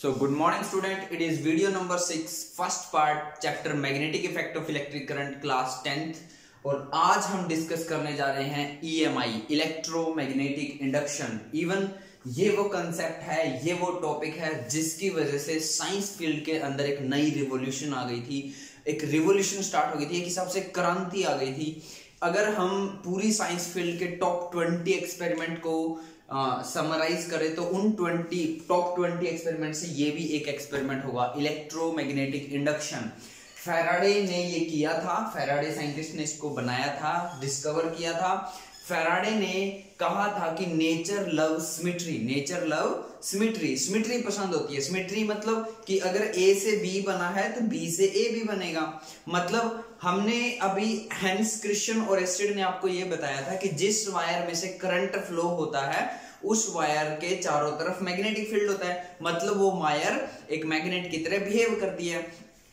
So good morning student, it is video number 6 first part chapter magnetic effect of electric current class 10th और आज हम discuss करने जा रहे हैं EMI इलेक्ट्रोमैग्नेटिक इंडक्शन। इवन ये वो कंसेप्ट है, ये वो टॉपिक है जिसकी वजह से साइंस फील्ड के अंदर एक नई रिवॉल्यूशन आ गई थी, एक रिवॉल्यूशन स्टार्ट हो गई थी, एक हिसाब से क्रांति आ गई थी। अगर हम पूरी साइंस फील्ड के टॉप 20 एक्सपेरिमेंट को समराइज करें तो उन टॉप 20 एक्सपेरिमेंट से ये भी एक एक्सपेरिमेंट होगा, इलेक्ट्रोमैग्नेटिक इंडक्शन। फैराडे ने ये किया था, फैराडे साइंटिस्ट ने इसको बनाया था, डिस्कवर किया था। फैराडे ने कहा था कि nature love symmetry, nature love symmetry, symmetry पसंद होती है। सिमेट्री मतलब कि अगर ए से बी बना है तो बी से ए भी बनेगा। मतलब हमने अभी हैंस क्रिश्चियन और एस्टेड ने आपको ये बताया था कि जिस वायर में से करंट फ्लो होता है उस वायर के चारों तरफ मैग्नेटिक फील्ड होता है। मतलब वो वायर एक मैग्नेट की तरह बिहेव करती है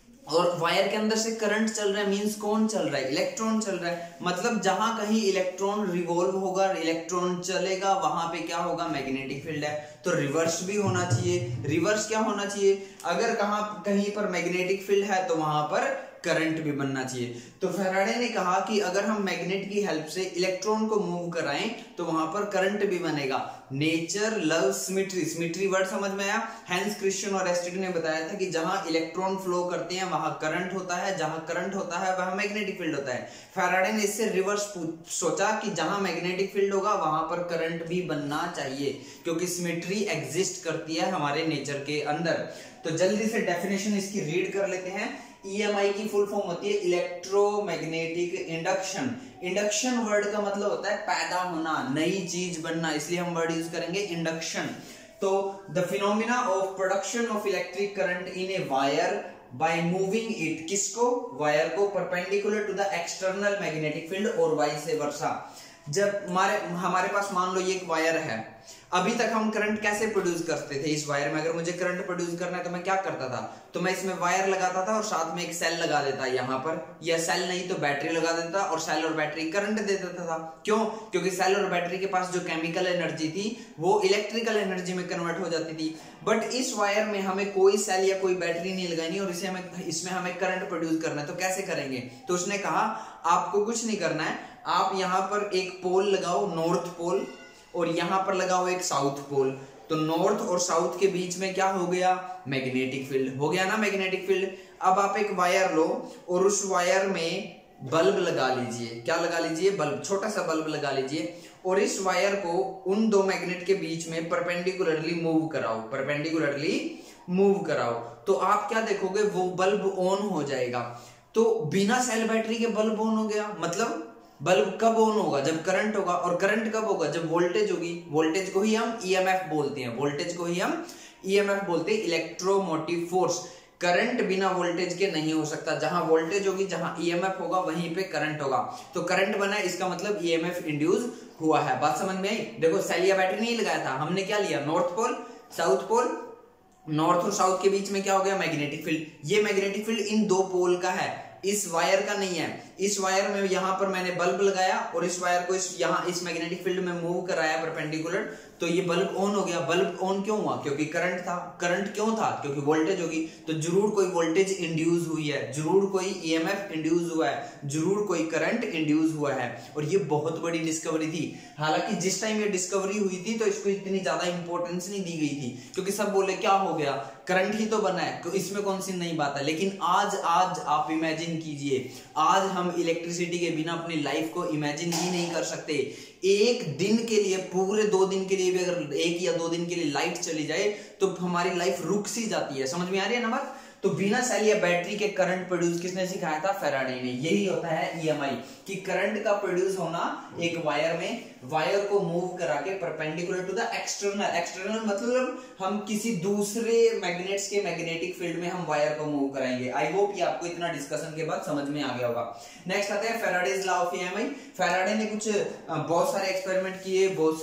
और वायर के अंदर से करंट चल रहा है, मींस कौन चल रहा है? इलेक्ट्रॉन चल रहा है। मतलब जहां कहीं इलेक्ट्रॉन रिवॉल्व होगा, इलेक्ट्रॉन चलेगा, वहां पे क्या होगा? मैग्नेटिक फील्ड है। तो रिवर्स भी होना चाहिए। रिवर्स क्या होना चाहिए? अगर कहीं पर मैग्नेटिक फील्ड है तो वहां पर करंट भी बनना चाहिए। तो फैराडे ने कहा कि अगर हम मैग्नेट की हेल्प से इलेक्ट्रॉन को मूव कराएं तो वहां पर करंट भी बनेगा। Nature love symmetry, symmetry word समझ में आया? हैंस क्रिश्चियन और एस्टेड ने बताया था कि जहां इलेक्ट्रॉन फ्लो करते हैं वहां करंट होता है, जहां करंट होता है वहां मैग्नेटिक फील्ड होता है। फैराडे ने इससे रिवर्स सोचा कि जहां मैग्नेटिक फील्ड होगा वहां पर करंट भी बनना चाहिए, क्योंकि सिमेट्री एग्जिस्ट करती है हमारे नेचर के अंदर। तो जल्दी से डेफिनेशन इसकी रीड कर लेते हैं। EMI की फुल फॉर्म होती है इलेक्ट्रोमैग्नेटिक इंडक्शन। इंडक्शन वर्ड का मतलब होता है पैदा होना, नई चीज बनना, इसलिए हम वर्ड यूज करेंगे इंडक्शन। तो the phenomena of production of electric current in a wire by moving it, किसको? वायर को perpendicular to the external magnetic field और वाइस वर्सा। जब हमारे पास मान लो ये एक वायर है, अभी तक हम करंट कैसे प्रोड्यूस करते थे? इस वायर में अगर मुझे करंट प्रोड्यूस करना है तो मैं क्या करता था? तो मैं इसमें वायर लगाता था और साथ में एक सेल लगा देता यहाँ पर, या सेल नहीं तो बैटरी लगा देता और सेल और बैटरी करंट दे देता था। क्यों? क्योंकि सेल और बैटरी के पास जो केमिकल एनर्जी थी वो इलेक्ट्रिकल एनर्जी में कन्वर्ट हो जाती थी। बट इस वायर में हमें कोई सेल या कोई बैटरी नहीं लगानी और इसमें हमें करंट प्रोड्यूस करना है, तो कैसे करेंगे? तो उसने कहा आपको कुछ नहीं करना है, आप यहाँ पर एक पोल लगाओ, नॉर्थ पोल, और यहां पर लगाओ एक साउथ पोल। तो नॉर्थ और साउथ के बीच में क्या हो गया? मैग्नेटिक फील्ड हो गया ना, मैग्नेटिक फील्ड। अब आप एक वायर लो और उस वायर में बल्ब लगा लीजिए। क्या लगा लीजिए? बल्ब, छोटा सा बल्ब लगा लीजिए और इस वायर को उन दो मैग्नेट के बीच में परपेंडिकुलरली मूव कराओ, परपेंडिकुलरली मूव कराओ। तो आप क्या देखोगे? वो बल्ब ऑन हो जाएगा। तो बिना सेल बैटरी के बल्ब ऑन हो गया। मतलब बल्ब कब ऑन होगा? जब करंट होगा। और करंट कब होगा? जब वोल्टेज होगी। वोल्टेज को ही हम EMF बोलते हैं, वोल्टेज को ही हम EMF बोलते हैं, इलेक्ट्रोमोटिव फोर्स। करंट बिना वोल्टेज के नहीं हो सकता। जहां वोल्टेज होगी, जहां EMF होगा, वहीं पे करंट होगा। तो करंट बना, इसका मतलब EMF इंड्यूस हुआ है। बात समझ में आई? देखो सेल या बैटरी नहीं लगाया था, हमने क्या लिया? North pole, south pole. North और साउथ के बीच में क्या हो गया? Magnetic field. ये मैग्नेटिक फील्ड इन दो पोल का है, इस वायर का नहीं है। इस वायर में यहां पर मैंने बल्ब लगाया और इस वायर को इस मैग्नेटिक फील्ड में मूव कराया परपेंडिकुलर, तो ये बल्ब ऑन हो गया। बल्ब ऑन क्यों हुआ? क्योंकि करंट था। करंट क्यों था? क्योंकि वोल्टेज होगी। तो जरूर कोई वोल्टेज इंड्यूस हुई है, जरूर कोई EMF इंड्यूस हुआ है, जरूर कोई करंट इंड्यूस हुआ है। और ये बहुत बड़ी डिस्कवरी थी। हालांकि जिस टाइम ये डिस्कवरी हुई थी तो इसको इतनी ज्यादा इंपॉर्टेंस नहीं दी गई थी, क्योंकि सब बोले क्या हो गया, करंट ही तो बना है, इसमें कौन सी नई बात है। लेकिन आज आप इमेजिन कीजिए, आज हम इलेक्ट्रिसिटी के बिना अपनी लाइफ को इमेजिन ही नहीं कर सकते। एक दिन के लिए, पूरे 2 दिन के लिए भी अगर 1 या 2 दिन के लिए लाइट चली जाए तो हमारी लाइफ रुक सी जाती है। समझ में आ रही है ना बात? तो बिना सेल या बैटरी के करंट प्रोड्यूस किसने सिखाया था? फैराडे ने। यही होता है EMI, कि करंट का प्रोड्यूस होना एक वायर में, वायर को मूव करा के perpendicular to the external. External मतलब हम किसी दूसरे मैग्नेट्स के मैग्नेटिक फील्ड में हम वायर को मूव कराएंगे। आई होप ये आपको इतना डिस्कशन के बाद समझ में आ गया होगा। नेक्स्ट आते हैं Faraday's law of EMI। Faraday ने बहुत सारे एक्सपेरिमेंट किए, बहुत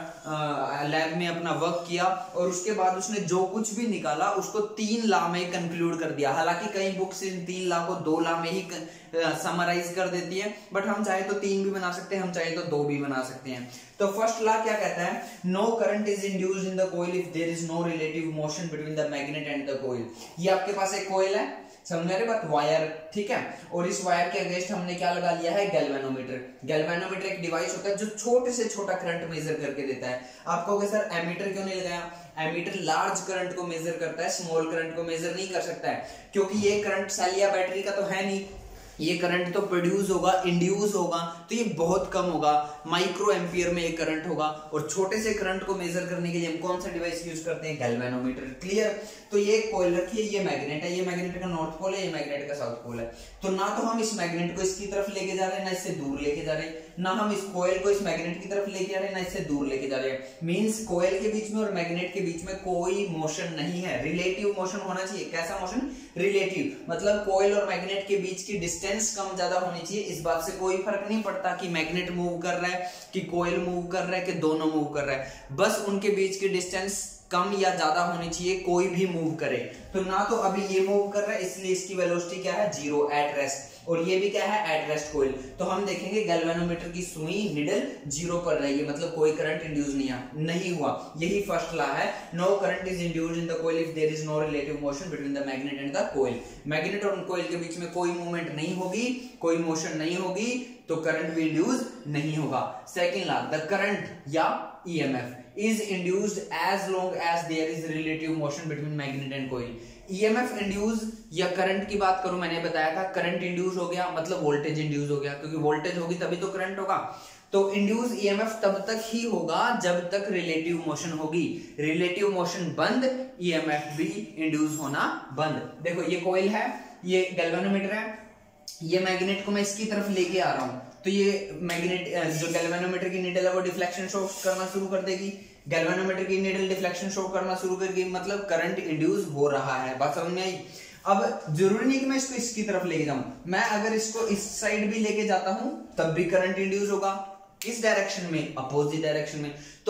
सारा लैब में अपना वर्क किया और उसके बाद उसने जो कुछ भी निकाला उसको 3 लॉ में कंक्लूड कर दिया। हालांकि कई बुक्स इन 3 लॉ को 2 लॉ में ही समराइज कर देती है, बट हम चाहे तो 3 भी बना सकते हैं, हम चाहे तो 2 भी बना सकते हैं। सकते हैं। तो फर्स्ट लॉ क्या कहता है, no current is induced in the coil if there is no relative motion between the magnet and the coil. ये आपके पास एक कॉइल है, समझ रहे बात, वायर, ठीक है, और इस वायर के अगेंस्ट हमने क्या लगा लिया है, गैल्वेनोमीटर। गैल्वेनोमीटर एक डिवाइस होता है जो छोटे से छोटा करंट मेजर करके देता है। आप कहोगे सर एमीटर क्यों नहीं लगाया, एमीटर लार्ज करंट को मेजर करता है, स्मॉल करंट को मेजर नहीं कर सकता है, क्योंकि ये करंट सेल या बैटरी का तो है नहीं, ये करंट तो प्रोड्यूस होगा, इंड्यूस होगा, तो ये बहुत कम होगा, माइक्रो एम्पियर में ये करंट होगा। और छोटे से करंट को मेजर करने के लिए हम कौन सा डिवाइस यूज करते हैं, गैल्वेनोमीटर। क्लियर। तो ये कॉइल रखी है, ये मैग्नेट है, ये मैग्नेट का नॉर्थ पोल है, ये मैग्नेट का साउथ पोल है। तो ना तो हम इस मैग्नेट को इसकी तरफ लेके जा रहे हैं, ना इससे दूर लेके जा रहे हैं, ना हम इस कॉइल को इस मैग्नेट की तरफ लेके जा रहे हैं, ना इससे दूर लेके जा रहे हैं। मींस कॉइल के बीच में और मैग्नेट के बीच में कोई मोशन नहीं है, रिलेटिव मोशन होना चाहिए। कैसा मोशन, रिलेटिव, मतलब कॉइल और मैग्नेट के बीच की डिस्टेंस कम ज्यादा होनी चाहिए। इस बात से कोई फर्क नहीं पड़ता कि मैग्नेट मूव कर रहा है, कि कॉइल मूव कर रहा है, कि दोनों मूव कर रहा है, बस उनके बीच की डिस्टेंस कम या ज्यादा होनी चाहिए, कोई भी मूव करे। तो ना तो अभी ये मूव कर रहा है, इसलिए इसकी वेलोसिटी क्या है, 0 एट रेस्ट, और ये भी क्या है, एट रेस्ट कॉइल। तो हम देखेंगे गैल्वेनोमीटर की सुई निडल 0 पर रही है, मतलब कोई करंट इंड्यूस नहीं हुआ। यही फर्स्ट लॉ है, no current is induced in the coil if there is no relative motion between the magnet and the coil. Magnet और कॉइल के बीच में कोई मूवमेंट नहीं होगी, कोई मोशन नहीं होगी, तो करंट भी इंड्यूस नहीं होगा। सेकंड लॉ, द करंट या EMF is induced as long as there is relative motion between magnet and coil। EMF induce या करंट की बात करूं, मैंने बताया था करंट इंड्यूस हो गया मतलब वोल्टेज इंड्यूस हो गया, क्योंकि वोल्टेज होगी तभी तो करंट होगा। तो इंड्यूस EMF तब तक ही होगा जब तक रिलेटिव मोशन होगी, रिलेटिव मोशन बंद, EMF भी इंड्यूस होना बंद। देखो ये कॉइल है, ये गैल्वेनोमीटर है, ये मैग्नेट को मैं इसकी तरफ लेके आ रहा हूं, तो ये मैग्नेट जो गैल्वेनोमीटर की निडल है वो डिफ्लेक्शन शो करना शुरू कर देगी, गैल्वेनोमीटर की निडल डिफ्लेक्शन शो करना शुरू करेगी, मतलब करंट इंड्यूस हो रहा है। बात समझ में आई। अब जरूरी नहीं कि मैं इसको इसकी तरफ लेके जाऊं, मैं अगर इसको इस साइड भी लेके जाता हूं तब भी करंट इंड्यूस होगा, इस डायरेक्शन में, अपोजिट डायरेक्शन में। तो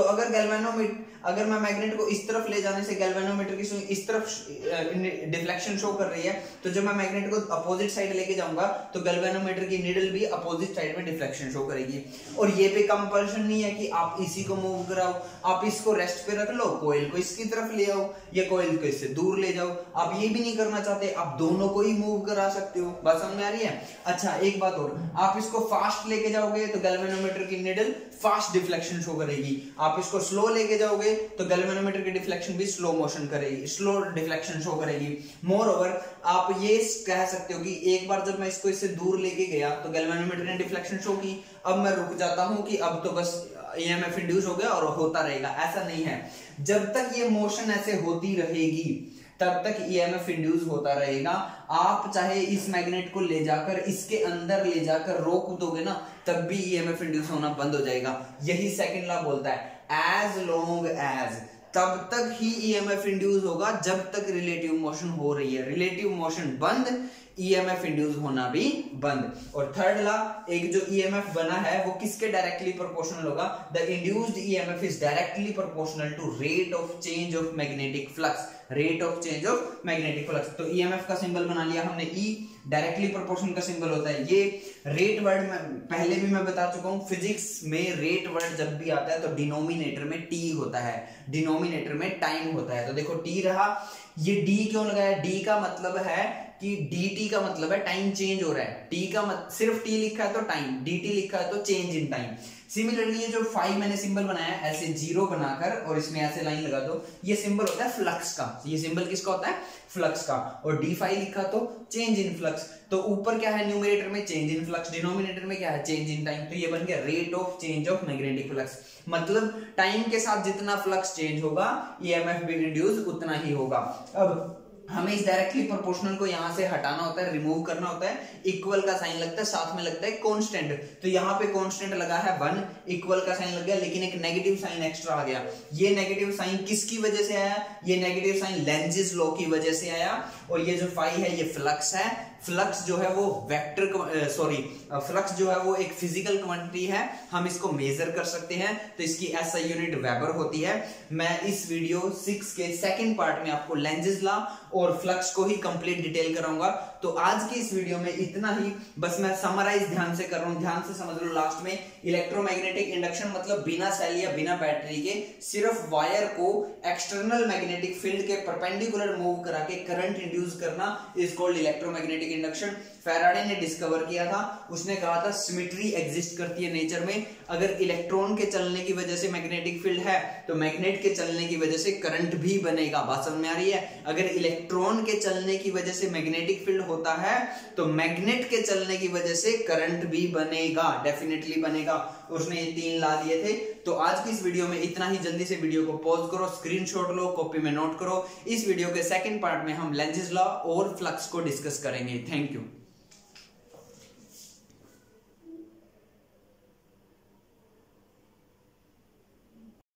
अगर मैं मैग्नेट को इस तरफ ले जाने से गैल्वेनोमीटर की सुई इस तरफ डिफ्लेक्शन शो कर रही है, तो जब मैं मैग्नेट को अपोजिट साइड लेके जाऊंगा तो गैल्वेनोमीटर की नीडल भी अपोजिट साइड में डिफ्लेक्शन शो करेगी। और ये भी कंपल्शन नहीं है कि आप इसी को मूव कराओ, आप इसको रेस्ट पे रख लो, कॉइल को इसकी तरफ ले आओ, या कॉइल को इससे दूर ले जाओ। आप ये भी नहीं करना चाहते, आप दोनों को ही मूव करा सकते हो। बात समझ में आ रही है। अच्छा एक बात और, आप इसको फास्ट लेके जाओगे तो गैल्वेनोमीटर की नीडल फास्ट डिफ्लेक्शन शो करेगी, आप इसको स्लो लेके जाओगे तो गैल्वेनोमीटर की डिफ्लेक्शन भी स्लो मोशन करेगी, स्लो डिफ्लेक्शन शो करेगी। मोर ओवर आप ये कह सकते हो कि एक बार जब मैं इसको इससे दूर लेके गया तो गैल्वेनोमीटर ने डिफ्लेक्शन शो की, अब मैं रुक जाता हूं कि अब तो बस EMF इंड्यूस हो गया और होता रहेगा। ऐसा नहीं है, जब तक ये मोशन ऐसे होती रहेगी तब तक EMF इंड्यूस होता रहेगा। आप चाहे इस मैग्नेट को ले जाकर इसके अंदर ले जाकर रोक दोगे ना, तब भी EMF इंड्यूस होना बंद हो जाएगा। यही सेकंड लॉ बोलता है, एज लॉन्ग एज, तब तक ही EMF इंड्यूस होगा जब तक रिलेटिव मोशन हो रही है। रिलेटिव मोशन बंद, EMF इंड्यूस होना भी बंद। और थर्ड लॉ, एक जो EMF बना है वो किसके डायरेक्टली प्रोपोर्शनल होगा, the induced EMF is directly proportional to rate of change of magnetic flux, rate of change of magnetic flux. तो EMF का सिंबल बना लिया हमने E, डायरेक्टली प्रोपोर्शनल का सिंबल होता है ये। रेट वर्ड में पहले भी मैं बता चुका हूं, फिजिक्स में रेट वर्ड जब भी आता है तो डिनोमिनेटर में T होता है, डिनोमिनेटर में टाइम होता है। तो देखो T रहा, ये D क्यों लगाया, D का मतलब है कि dt का मतलब है टाइम चेंज हो रहा है, t का सिर्फ t लिखा है तो टाइम, dt लिखा है तो चेंज इन टाइम। सिमिलरली ये जो फाई मैंने सिंबल बनाया है ऐसे जीरो बनाकर और इसमें ऐसे लाइन लगा दो, ये सिंबल होता है फ्लक्स का। ये सिंबल किसका होता है, फ्लक्स का। और डी फाई लिखा तो चेंज इन फ्लक्स। तो ऊपर क्या है, न्यूमरेटर में चेंज इन फ्लक्स, डिनोमिनेटर में क्या है, चेंज इन टाइम। तो ये बन गया rate of change of magnetic flux. मतलब टाइम के साथ जितना फ्लक्स चेंज होगा ईएमएफ भी रिड्यूस उतना ही होगा। अब हमें इस डायरेक्टली प्रोपोर्शनल को यहां से हटाना होता है, रिमूव करना होता है। इक्वल का साइन लगता है, साथ में लगता है कांस्टेंट। तो यहाँ पे कांस्टेंट लगा है 1, इक्वल का साइन लग गया, लेकिन एक नेगेटिव साइन एक्स्ट्रा आ गया। ये नेगेटिव साइन किसकी वजह से आया, ये नेगेटिव साइन लेंजिस लॉ की वजह से आया। और ये जो फाई है ये फ्लक्स है, फ्लक्स जो है वो फ्लक्स जो है वो एक फिजिकल क्वांटिटी है, हम इसको मेजर कर सकते हैं, तो इसकी SI यूनिट वेबर होती है। मैं इस वीडियो 6 के सेकंड पार्ट में आपको लेंजेस लॉ और फ्लक्स को ही कंप्लीट डिटेल कराऊंगा। तो आज की इस वीडियो में इतना ही, बस मैं समराइज ध्यान से कर रहा हूं, ध्यान से समझ लो। लास्ट में इलेक्ट्रोमैग्नेटिक इंडक्शन मतलब बिना सेल या बिना बैटरी के सिर्फ वायर को एक्सटर्नल मैग्नेटिक फील्ड के परपेंडिकुलर मूव करा के करंट इंड्यूस करना is called electromagnetic induction. Faraday ने डिस्कवर किया था, उसने कहा था सिमेट्री एग्जिस्ट करती है नेचर में। अगर इलेक्ट्रॉन के चलने की वजह से मैग्नेटिक फील्ड है तो मैग्नेट के चलने की वजह से करंट भी बनेगा। बात समझ में आ रही है? अगर इलेक्ट्रॉन के चलने की वजह से मैग्नेटिक फील्ड होता है तो मैग्नेट के चलने की वजह से करंट भी बनेगा, डेफिनेटली बनेगा। उसने ये 3 ला दिए थे। तो आज की इस वीडियो में इतना ही। जल्दी से वीडियो को पॉज करो, स्क्रीनशॉट लो, कॉपी में नोट करो। इस वीडियो के सेकंड पार्ट में हम लेंजेस लॉ और फ्लक्स को डिस्कस करेंगे। Thank you.